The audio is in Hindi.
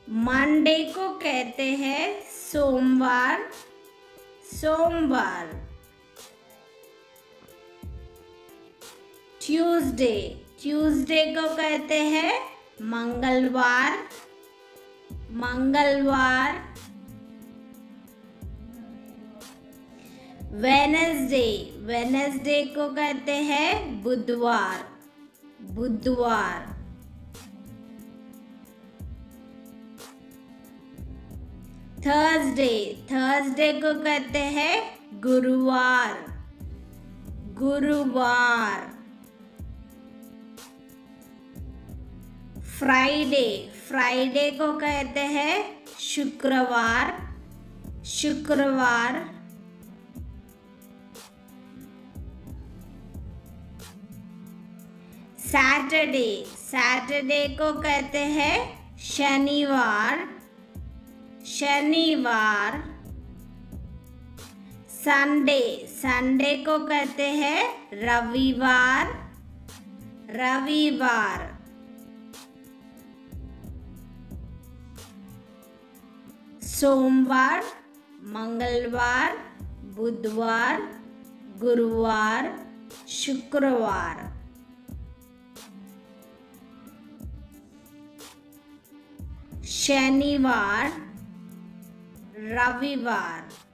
मंडे को कहते हैं सोमवार, सोमवार। ट्यूसडे, ट्यूसडे को कहते हैं मंगलवार, मंगलवार। वेनसडे, वेनसडे को कहते हैं बुधवार, बुधवार। थर्सडे, थर्सडे को कहते हैं गुरुवार, गुरुवार। फ्राइडे, फ्राइडे को कहते हैं शुक्रवार, शुक्रवार। सैटरडे, सैटरडे को कहते हैं शनिवार, शनिवार। संडे, संडे को कहते हैं रविवार, रविवार। सोमवार, मंगलवार, बुधवार, गुरुवार, शुक्रवार। शनिवार, रविवार।